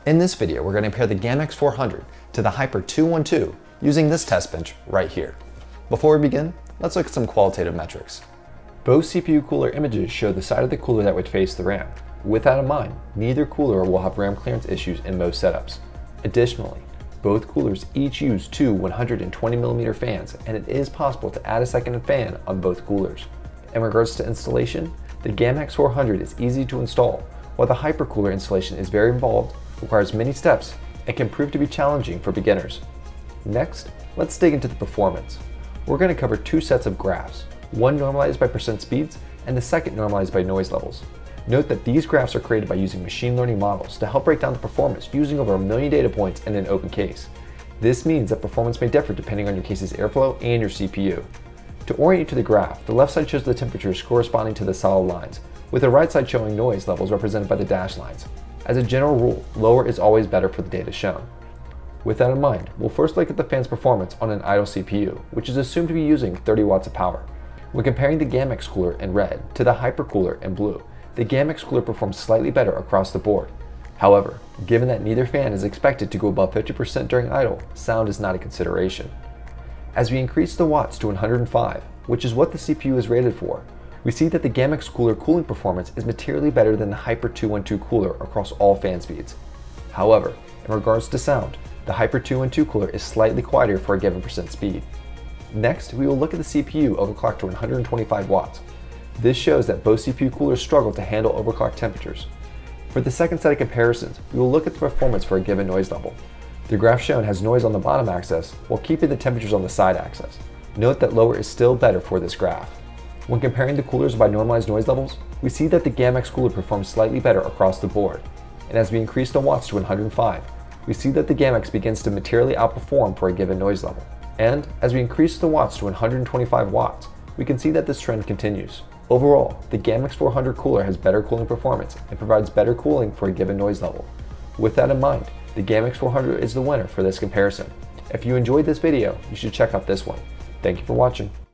In this video, we're going to compare the GAMX 400 to the Hyper 212 using this test bench right here. Before we begin, let's look at some qualitative metrics. Both CPU cooler images show the side of the cooler that would face the RAM. With that in mind, neither cooler will have RAM clearance issues in most setups. Additionally, both coolers each use two 120mm fans, and it is possible to add a second fan on both coolers. In regards to installation, the GAMX 400 is easy to install, while the hypercooler installation is very involved, requires many steps, and can prove to be challenging for beginners. Next, let's dig into the performance. We're going to cover two sets of graphs, one normalized by percent speeds and the second normalized by noise levels. Note that these graphs are created by using machine learning models to help break down the performance using over 1 million data points in an open case. This means that performance may differ depending on your case's airflow and your CPU. To orient you to the graph, the left side shows the temperatures corresponding to the solid lines, with the right side showing noise levels represented by the dashed lines. As a general rule, lower is always better for the data shown. With that in mind, we'll first look at the fan's performance on an idle CPU, which is assumed to be using 30 watts of power. When comparing the GAMX cooler in red to the hypercooler in blue, the GAMX cooler performs slightly better across the board. However, given that neither fan is expected to go above 50% during idle, sound is not a consideration. As we increase the watts to 105, which is what the CPU is rated for, we see that the GAMX cooler cooling performance is materially better than the Hyper 212 cooler across all fan speeds. However, in regards to sound, the Hyper 212 cooler is slightly quieter for a given percent speed. Next, we will look at the CPU overclocked to 125 watts. This shows that both CPU coolers struggle to handle overclocked temperatures. For the second set of comparisons, we will look at the performance for a given noise level. The graph shown has noise on the bottom axis while keeping the temperatures on the side axis. Note that lower is still better for this graph. When comparing the coolers by normalized noise levels, we see that the GAMX cooler performs slightly better across the board. And as we increase the watts to 105, we see that the GAMX begins to materially outperform for a given noise level. And as we increase the watts to 125 watts, we can see that this trend continues. Overall, the GAMX 400 cooler has better cooling performance and provides better cooling for a given noise level. With that in mind, the GAMX 400 is the winner for this comparison. If you enjoyed this video, you should check out this one. Thank you for watching.